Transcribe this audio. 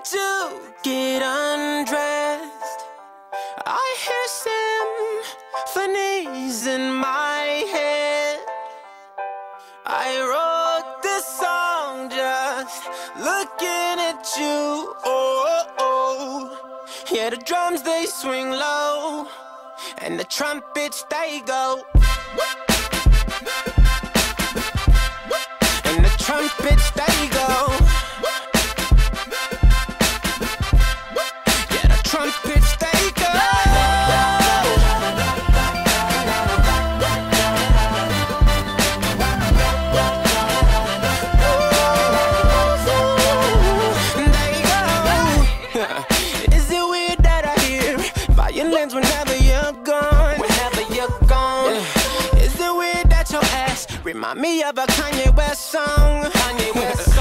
to get undressed, I hear symphonies in my head. I wrote this song just looking at you. Oh, oh. Yeah, the drums they swing low, and the trumpets they go. And the trumpets they go. Yeah, the trumpets they go. Is it weird that I hear violins whenever you're gone? Whenever you're gone. Yeah. Is it weird that your ass remind me of a Kanye West song? Kanye West.